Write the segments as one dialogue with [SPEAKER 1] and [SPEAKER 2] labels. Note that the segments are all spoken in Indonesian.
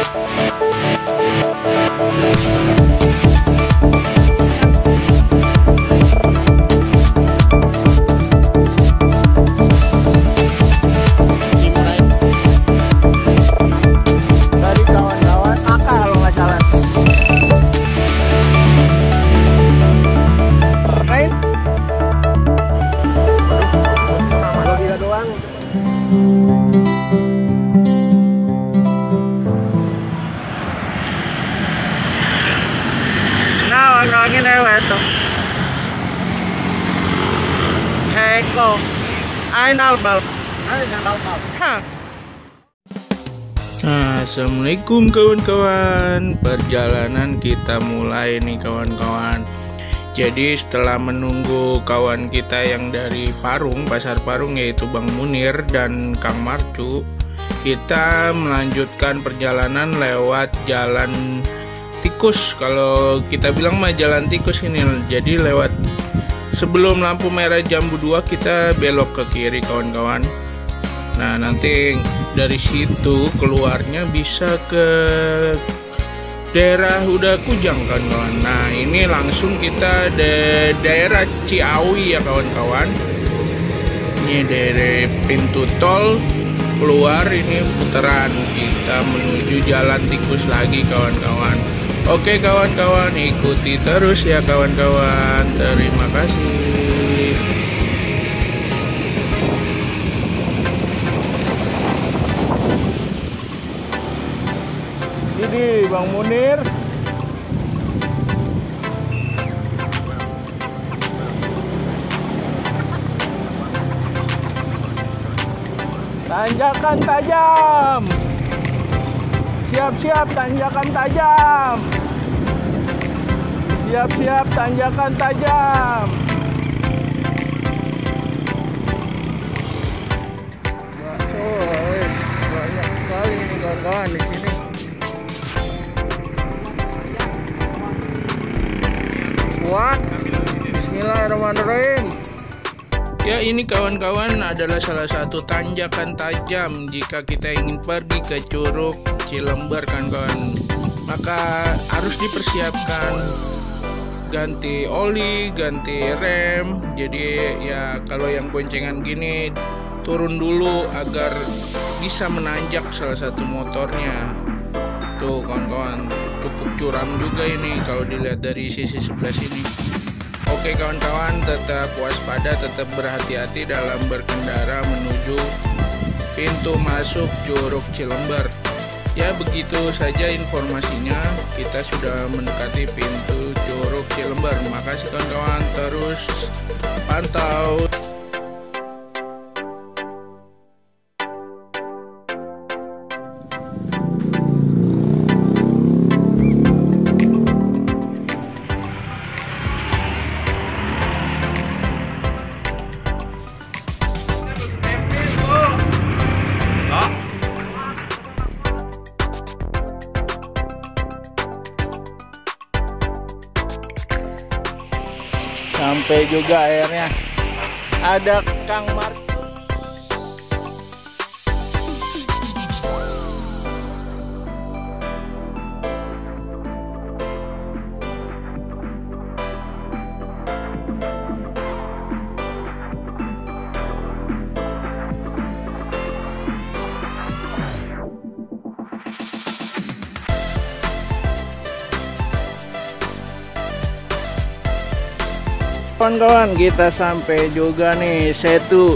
[SPEAKER 1] Kawan-kawan lewat tuh. Heko. Ainalbal. Assalamualaikum kawan-kawan. Perjalanan kita mulai nih kawan-kawan. Jadi setelah menunggu kawan kita yang dari Parung, Pasar Parung, yaitu Bang Munir dan Kang Marcu, kita melanjutkan perjalanan lewat jalan tikus. Kalau kita bilang mah jalan tikus ini. Jadi lewat sebelum lampu merah jambu 2 kita belok ke kiri kawan-kawan. Nah nanti dari situ keluarnya bisa ke daerah Huda Kujang kawan-kawan. Nah ini langsung kita daerah Ciawi ya kawan-kawan. Ini dari pintu tol keluar, ini putaran kita menuju jalan tikus lagi kawan-kawan. Oke kawan-kawan, ikuti terus ya kawan-kawan. Terima kasih. Ini Bang Munir. Tanjakan tajam. Siap-siap tanjakan tajam. Siap-siap tanjakan tajam. Bakso, banyak sekali nih kawan-kawan di sini. Buat Bismillahirrahmanirrahim. Ya ini kawan-kawan adalah salah satu tanjakan tajam jika kita ingin pergi ke Curug Cilember kawan-kawan. Maka harus dipersiapkan ganti oli, ganti rem. Jadi ya kalau yang boncengan gini turun dulu agar bisa menanjak salah satu motornya. Tuh kawan-kawan, cukup curam juga ini kalau dilihat dari sisi sebelah sini. Oke kawan-kawan, tetap waspada, tetap berhati-hati dalam berkendara menuju pintu masuk Curug Cilember. Ya begitu saja informasinya, kita sudah mendekati pintu Curug Cilember. Makasih kawan-kawan, terus pantau. Sampai juga airnya. Ada Kang Marco. Kawan-kawan, kita sampai juga nih Setu.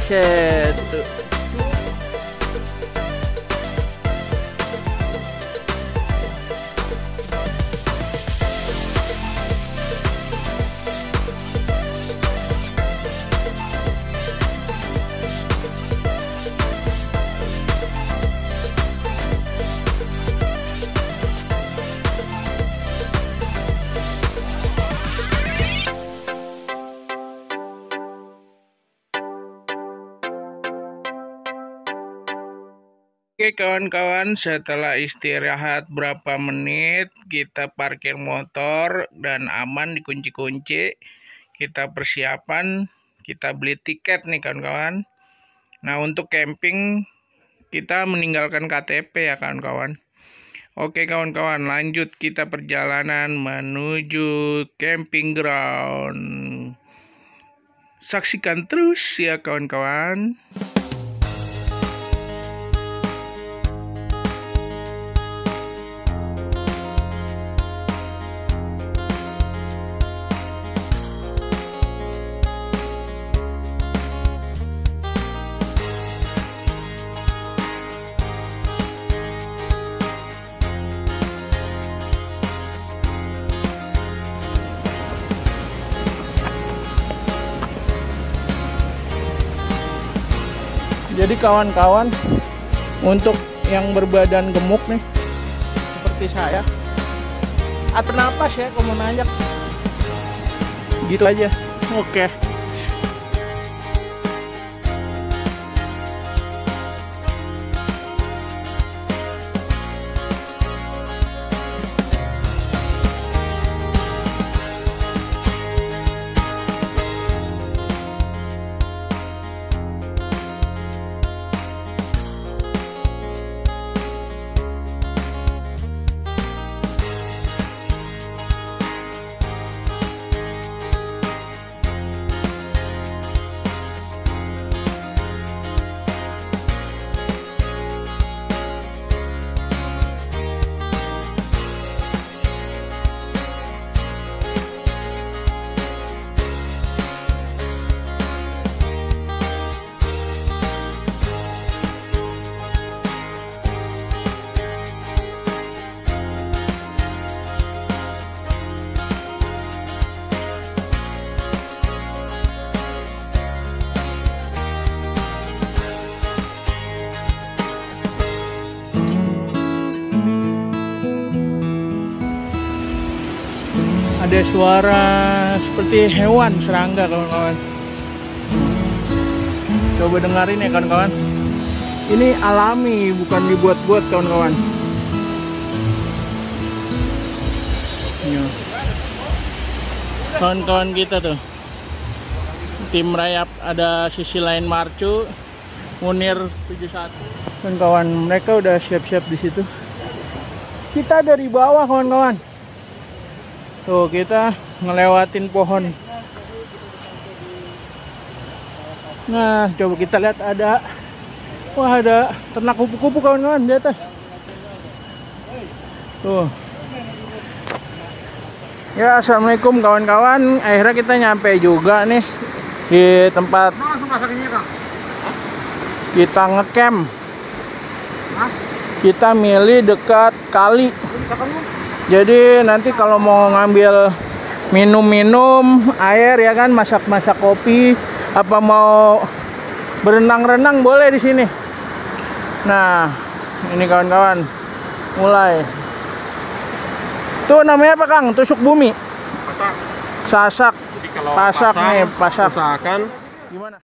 [SPEAKER 1] Oke kawan-kawan, setelah istirahat berapa menit, kita parkir motor dan aman dikunci-kunci. Kita persiapan, kita beli tiket nih kawan-kawan. Nah untuk camping kita meninggalkan KTP ya kawan-kawan. Oke kawan-kawan, lanjut kita perjalanan menuju camping ground. Saksikan terus ya kawan-kawan. Jadi kawan-kawan, untuk yang berbadan gemuk nih seperti saya, atur napas ya kalau mau nanjak gitu aja. Oke. Ada suara seperti hewan serangga kawan-kawan. Coba dengerin ya kawan-kawan. Ini alami, bukan dibuat-buat kawan-kawan. Kawan-kawan kita tuh, tim rayap, ada sisi lain Marcu, Munir 71. Kawan-kawan, mereka udah siap-siap di situ. Kita dari bawah kawan-kawan. Tuh kita ngelewatin pohon. Nah coba kita lihat, ada, wah ada ternak kupu-kupu kawan-kawan di atas. Tuh. Ya assalamualaikum kawan-kawan. Akhirnya kita nyampe juga nih di tempat kita ngecamp. Kita milih dekat kali. Jadi nanti kalau mau ngambil minum-minum, air ya kan, masak-masak kopi, apa mau berenang-renang boleh di sini. Nah, ini kawan-kawan, mulai. Tuh namanya apa Kang? Tusuk bumi.
[SPEAKER 2] Pasak.
[SPEAKER 1] Sasak.
[SPEAKER 2] Jadi kalau
[SPEAKER 1] pasak nih, pasak.
[SPEAKER 2] Usahakan
[SPEAKER 1] Gimana?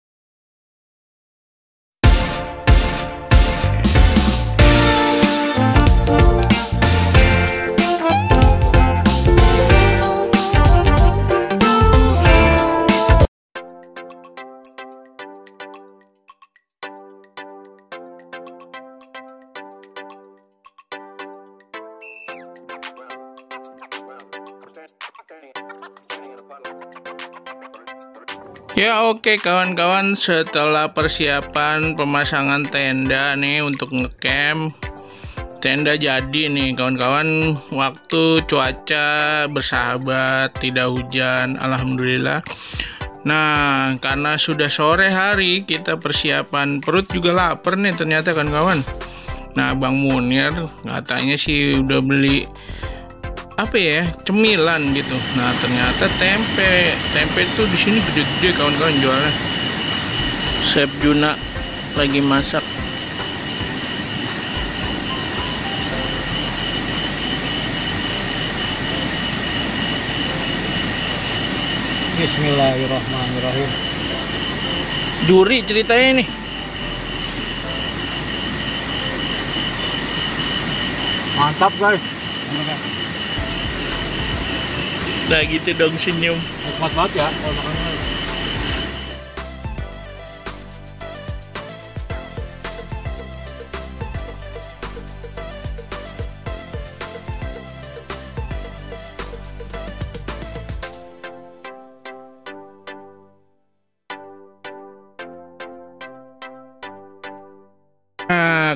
[SPEAKER 1] Ya oke kawan-kawan, setelah persiapan pemasangan tenda nih untuk ngecamp, tenda jadi nih kawan-kawan. Waktu cuaca bersahabat, tidak hujan, alhamdulillah. Nah karena sudah sore hari, kita persiapan, perut juga lapar nih ternyata kawan-kawan. Nah Bang Munir katanya sih udah beli apa ya, cemilan gitu. Nah ternyata tempe tuh di sini gede-gede kawan-kawan jualnya. Chef Juna lagi masak.
[SPEAKER 2] Bismillahirrahmanirrahim.
[SPEAKER 1] Juri ceritanya nih.
[SPEAKER 2] Mantap guys.
[SPEAKER 1] Nah gitu dong senyum.
[SPEAKER 2] Nikmat banget ya kalau makan.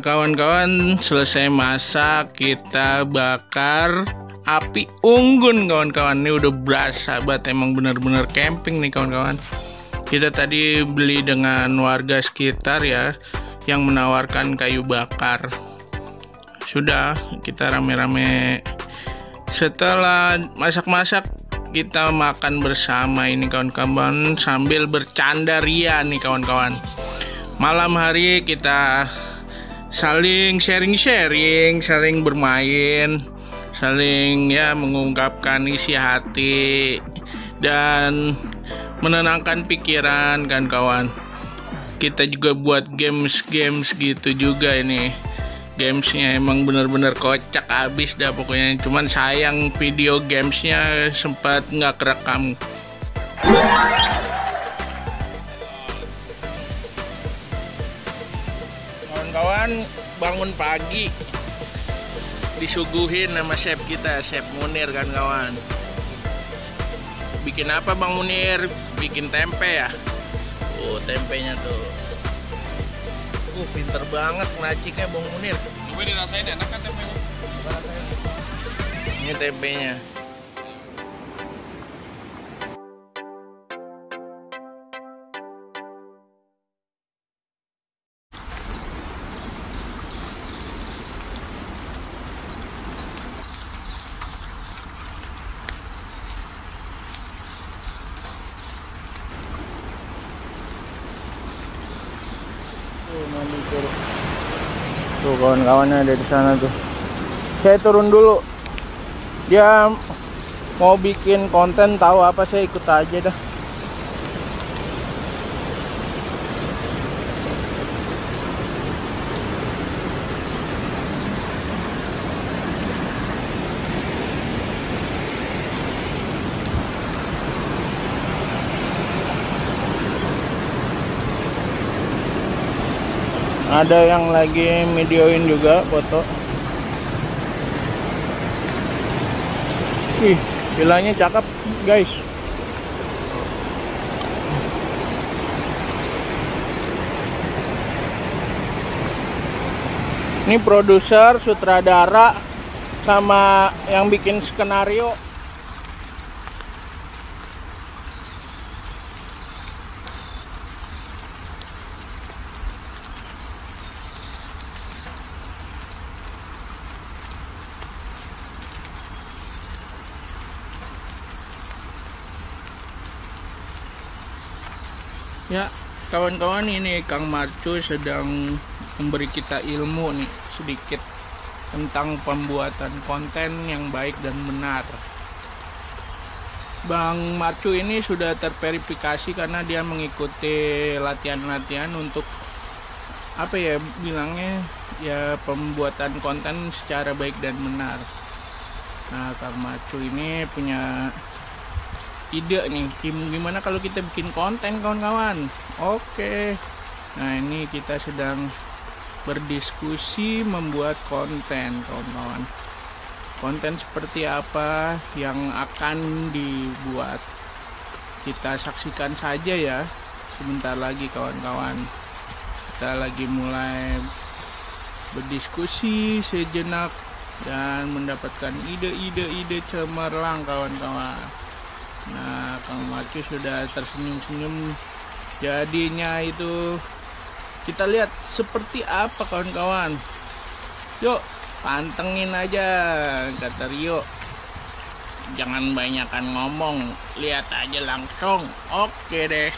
[SPEAKER 1] kawan-kawan, selesai masak, kita bakar api unggun kawan-kawan. Ini udah berasa banget, emang bener-bener camping nih kawan-kawan. Kita tadi beli dengan warga sekitar ya, yang menawarkan kayu bakar. Sudah, kita rame-rame. Setelah masak-masak, kita makan bersama ini kawan-kawan, sambil bercanda ria nih kawan-kawan. Malam hari kita saling sharing-sharing, saling bermain, saling ya mengungkapkan isi hati dan menenangkan pikiran kan kawan. Kita juga buat games gitu juga ini. Gamesnya emang bener-bener kocak abis dah pokoknya. Cuman sayang video gamesnya sempat nggak kerekam. Kawan-kawan bangun pagi disuguhin sama chef kita, Chef Munir kan kawan. Bikin apa Bang Munir? Bikin tempe ya? Oh, tempenya tuh. Pinter banget ngeraciknya Bang Munir.
[SPEAKER 2] Coba dirasain, enak kan tempenya?
[SPEAKER 1] Ini tempenya. Tuh kawan-kawannya ada di sana tuh. Saya turun dulu. Dia mau bikin konten, tahu apa saya ikut aja dah. Ada yang lagi videoin juga foto. Ih, villanya cakep guys. Ini produser, sutradara, sama yang bikin skenario. Ya, kawan-kawan, ini Kang Marcu sedang memberi kita ilmu nih sedikit tentang pembuatan konten yang baik dan benar. Bang Marcu ini sudah terverifikasi karena dia mengikuti latihan-latihan untuk apa ya bilangnya ya, pembuatan konten secara baik dan benar. Nah, Kang Marcu ini punya ide nih, gimana kalau kita bikin konten kawan-kawan. Oke. Nah, ini kita sedang berdiskusi membuat konten kawan-kawan. Konten seperti apa yang akan dibuat, kita saksikan saja ya. Sebentar lagi kawan-kawan, kita lagi mulai berdiskusi sejenak dan mendapatkan ide-ide cemerlang kawan-kawan. Nah, Kang Marcu sudah tersenyum-senyum. Jadinya itu kita lihat seperti apa kawan-kawan. Yuk, pantengin aja kata Rio. Jangan banyakan ngomong, lihat aja langsung. Oke deh.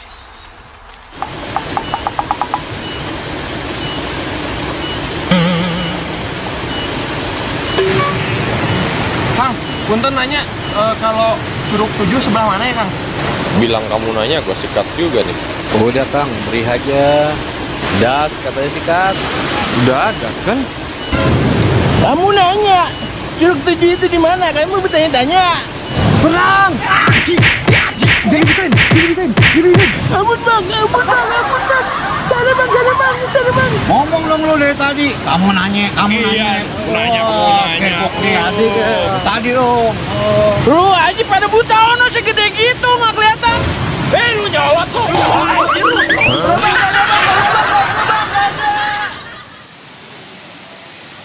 [SPEAKER 2] Kang, punten nanya, kalau Curug 7 sebelah mana ya Kang?
[SPEAKER 3] Bilang kamu nanya, gue sikat juga nih.
[SPEAKER 4] Udah Kang, beri aja. Das katanya sikat.
[SPEAKER 2] Udah, gas kan?
[SPEAKER 1] Kamu nanya, Curug 7 itu di mana? Kamu bertanya-tanya.
[SPEAKER 2] Perang! Jadi bisain.
[SPEAKER 1] Ampun bang. Sana bang.
[SPEAKER 2] Ngomong dong lu dari tadi. Kamu nanya.
[SPEAKER 3] Nanya.
[SPEAKER 2] Kepok nih tadi dong.
[SPEAKER 1] Lu aja pada buta ono segede gitu nggak kelihatan. Lu jawab tuh.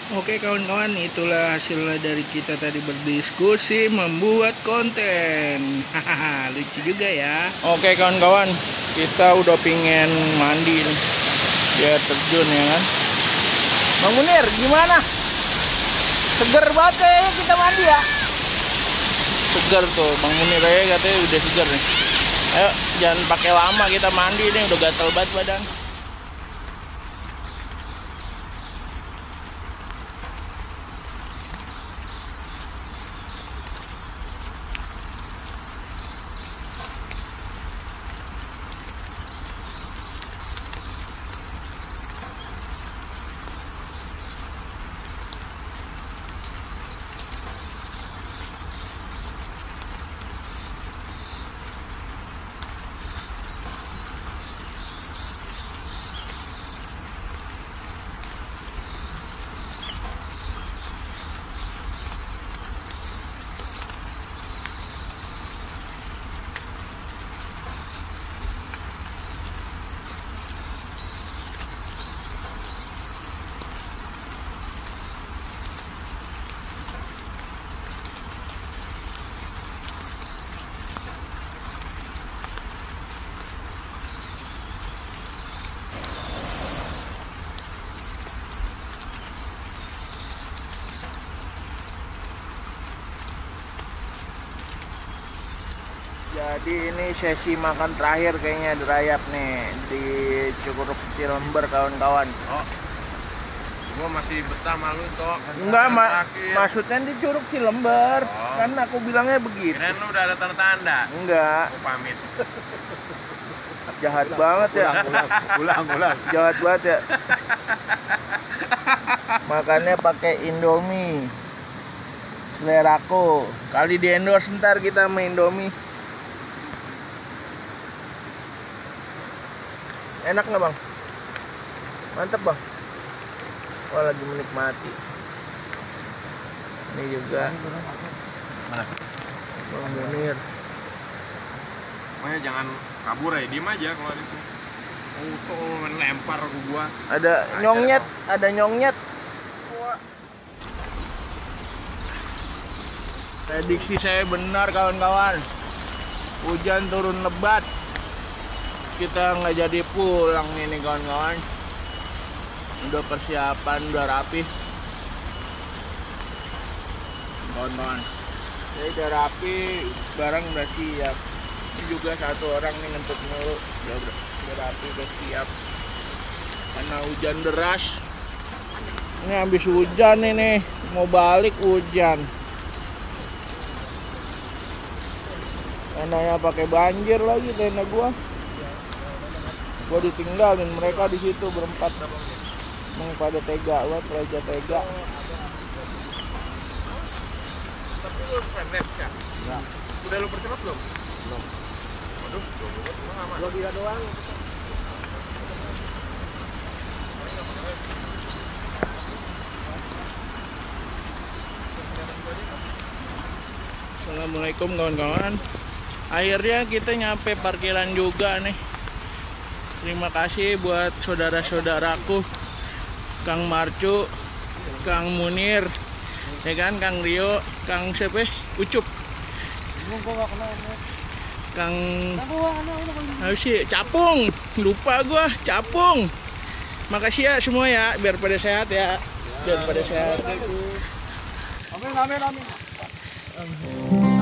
[SPEAKER 1] Oke kawan-kawan, itulah hasilnya dari kita tadi berdiskusi membuat konten. Hahaha, lucu juga ya. Oke kawan-kawan, kita udah pingin mandi nih. Biar terjun ya kan. Bang Munir, gimana? Seger banget kayaknya kita mandi ya. Seger tuh, Bang Munir aja katanya udah seger nih. Ayo, jangan pakai lama kita mandi nih, udah gatel banget badan. Jadi ini sesi makan terakhir kayaknya di Rayap nih, di Curug Cilember kawan-kawan.
[SPEAKER 3] Oh, gua masih betah malu toh.
[SPEAKER 1] Enggak, maksudnya di Curug Cilember.
[SPEAKER 3] Oh.
[SPEAKER 1] Kan aku bilangnya begitu.
[SPEAKER 3] Kirain lu udah ada tanda-tanda.
[SPEAKER 1] Enggak,
[SPEAKER 3] Gua pamit.
[SPEAKER 1] jahat banget ya.
[SPEAKER 3] Pulang.
[SPEAKER 1] Jahat banget ya. Makannya pakai Indomie. Seleraku. Kali di endorse ntar kita main Indomie. Enak nggak bang? Mantep bang. Wah lagi menikmati. Ini juga.
[SPEAKER 3] Mana?
[SPEAKER 1] Bang Munir.
[SPEAKER 3] Pokoknya jangan kabur ya, diem aja kalau itu. Tuh lempar ke gua.
[SPEAKER 1] Ada nyongnyet. Prediksi saya benar kawan-kawan. Hujan turun lebat. Kita nggak jadi pulang nih kawan-kawan. Udah persiapan, udah rapi kawan-kawan. Jadi udah rapi, barang udah siap. Ini juga satu orang nih ngentut mulu. Udah rapi, udah siap. Karena hujan deras. Ini habis hujan ini, mau balik hujan. Tendanya pakai banjir lagi tenda gua. Gua ditinggalin mereka di situ berempat. Emang pada tega banget, raja tega.
[SPEAKER 3] Tapi lu pendek ya?
[SPEAKER 1] Ya.
[SPEAKER 3] Udah lu percepat belum?
[SPEAKER 1] Belum.
[SPEAKER 3] Waduh, belum aman.
[SPEAKER 1] Gua gila doang. Assalamualaikum kawan-kawan. Akhirnya kita nyampe parkiran juga nih. Terima kasih buat saudara-saudaraku, Kang Marcu, Kang Munir, ya kan, Kang Rio, Kang siapa? Ucup. Kang Capung, lupa gua, Capung. Makasih ya semua ya, biar pada sehat ya. Biar pada sehat.
[SPEAKER 2] Amin.